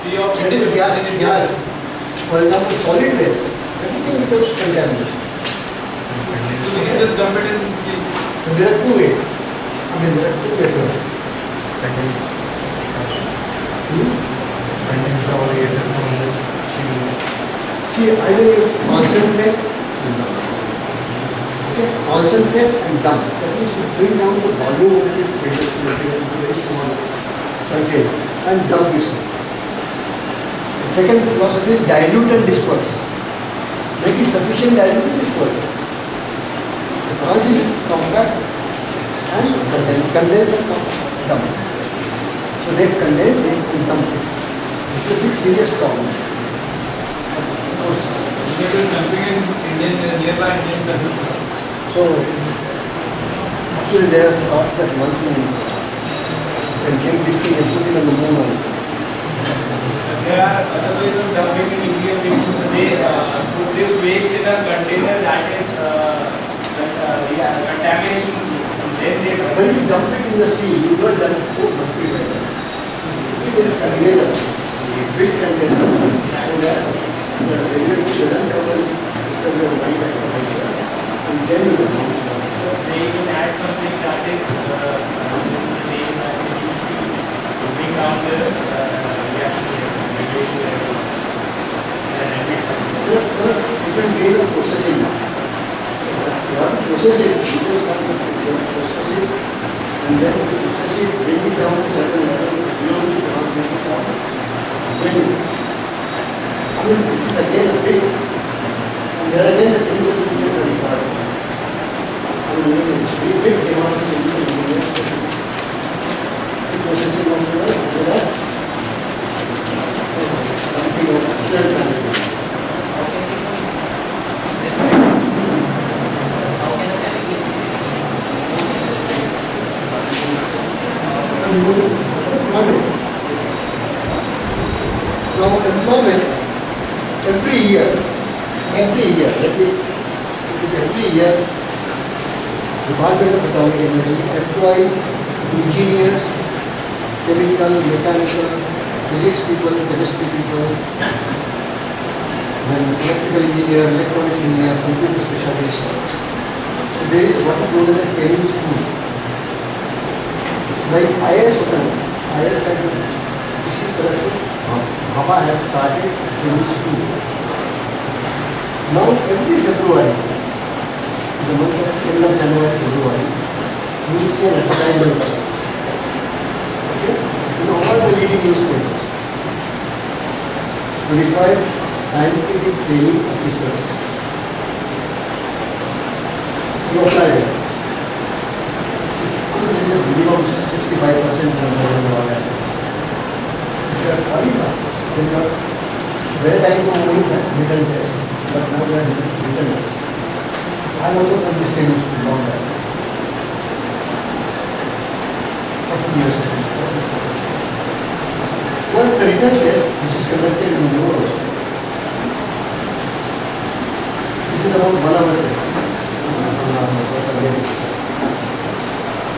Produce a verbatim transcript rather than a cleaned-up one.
sea of That is gas, gas. For example, solid waste, everything becomes contamination. So we can just dump it in the sea. So there are two ways. I mean, there are two methods. That is, Hmm? that is all gases from the chimney. See, either you concentrate and dump. Okay, concentrate and dump. That means you bring down the volume of this waste material to very small container and dump it. The second philosophy is dilute and disperse. Make it sufficient dilute to disperse. The process is compact and condense, condense and dump. So they condense it and dump it. This is a big serious problem. Of course. We are just dumping in Indian, nearby Indian countries. So actually they have thought that once you can take this thing and put it on the moon also. There are other ways of dumping in India. They uh, put this waste in a container that is uh, that, uh, yeah, contamination. Then they dump When it. you dump it in the sea, you don't dump it in the You put it in a container, big container, so that the regular doesn't cover the right temperature, and then you can use it. They even add something that is uh, in the name that is used to bring down the uh, reaction level, radiation level, and emit something. There are different ways of processing now. You have to process it, you just have to process it, and then if you process it, bring it down to certain level, below which you cannot bring it down. Then you, I mean, this is again a big, and there again the chemical engineers are required. I mean, it's a big, big amount of chemical engineers. The processing of the, after that, something of third kind. Employment. Now, employment, every year, every year, let me, it is every year, Department of Atomic Energy employs engineers, chemical, mechanical, physics people, chemistry people, then electrical engineer, electronics engineer, computer specialists. So there is what is known as a training school. Like I A S होता है, I A S का जो इसी तरह से Bhabha has started training school. Now every February, the month of end of January, February, you will see an advertisement for us. Okay? In all the leading newspapers, we require scientific training officers. You apply there. There is a minimum sixty-five percent number and all that. If you are qualified, then you are very time to only written test, but now you are written test. I am also from this training school, not that. forty years ago. One the written test which is conducted in the world also. This is about one hour test. One hour,